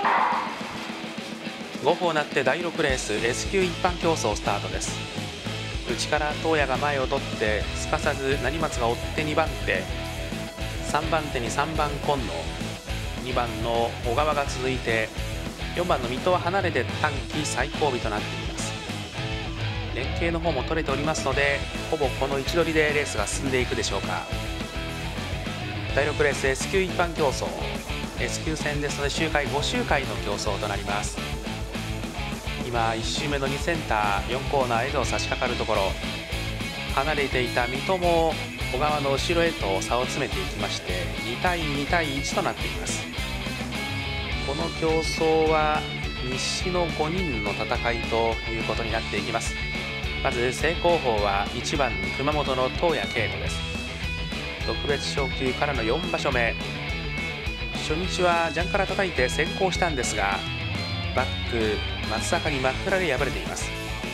5歩をなって第6レース S 級一般競争スタートです。内から東野が前を取ってすかさず成松が追って2番手、3番手に3番今野、2番の小川が続いて4番の水戸は離れて短期最後尾となっています。連携の方も取れておりますので、ほぼこの位置取りでレースが進んでいくでしょうか。第6レース S 級一般競争 S 級戦ですので周回5周回の競争となります。今1周目の2センター4コーナーへと差し掛かるところ、離れていた水戸も小川の後ろへと差を詰めていきまして2対2対1となっています。この競争は西の5人の戦いということになっていきます。まず正攻法は1番熊本の東谷圭人です。特別昇級からの4場所目、初日はジャンから叩いて先行したんですがバック松坂に真っ暗で敗れています。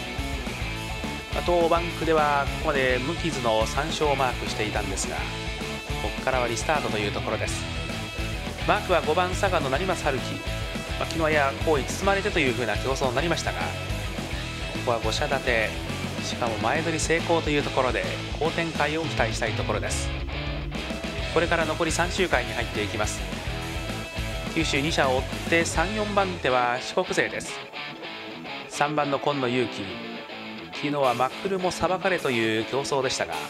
当バンクではここまで無傷の3勝をマークしていたんですが、ここからはリスタートというところです。マークは5番佐賀の成松春樹、昨日はや好意包まれてという風な競争になりましたが、ここは5社立て、しかも前取り成功というところで好展開を期待したいところです。これから残り3周回に入っていきます。九州2社を追って3、4番手は四国勢です。3番の今野勇気、昨日はマックルも裁かれという競争でしたが、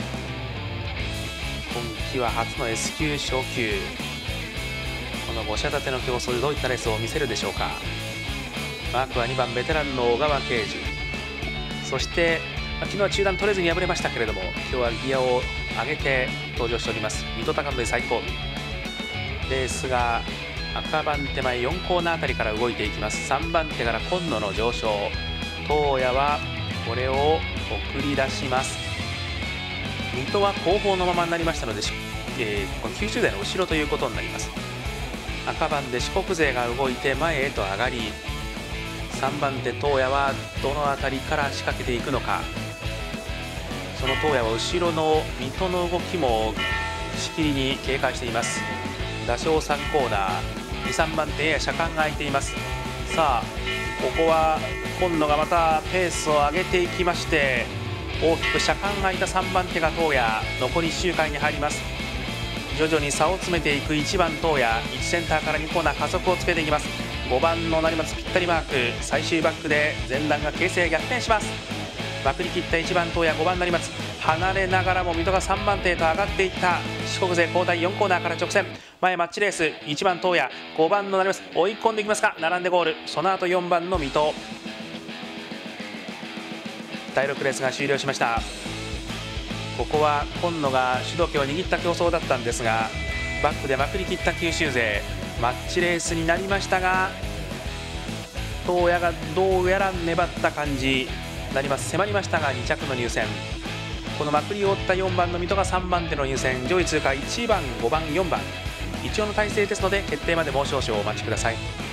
今季は初の S 級昇級、この5社立ての競争でどういったレースを見せるでしょうか。マークは2番ベテランの小川圭司、そして昨日は中断取れずに敗れましたけれども、今日はギアを上げて登場しております水戸貴則最後尾。レースが赤番手前4コーナーあたりから動いていきます。3番手から今野の上昇、東野はこれを送り出します。水戸は後方のままになりましたので、90台の後ろということになります。赤番で四国勢が動いて前へと上がり、3番手東野はどの辺りから仕掛けていくのか。その東野は後ろの水戸の動きもしきりに警戒しています。打賞3コーナー、2、3番手や車間が空いています。さあここは今野がまたペースを上げていきまして、大きく車間が空いた3番手が東野、残り1周回に入ります。徐々に差を詰めていく1番東野、1センターから2コーナー加速をつけていきます。5番の成松ぴったりマーク、最終バックで前段が形勢逆転します。まくり切った1番東野、5番成松、離れながらも水戸が3番手へと上がっていった。四国勢交代4コーナーから直線、前マッチレース、1番東野、5番の成松追い込んでいきますが並んでゴール。その後4番の水戸。第6レースが終了しました。ここは今野が主導権を握った競争だったんですが、バックでまくり切った九州勢、マッチレースになりましたが、東野がどうやら粘った感じになります。迫りましたが2着の入線、このまくりを追った4番の水戸が3番手の入線、上位通過1番、5番、4番、一応の体制ですので決定までもう少々お待ちください。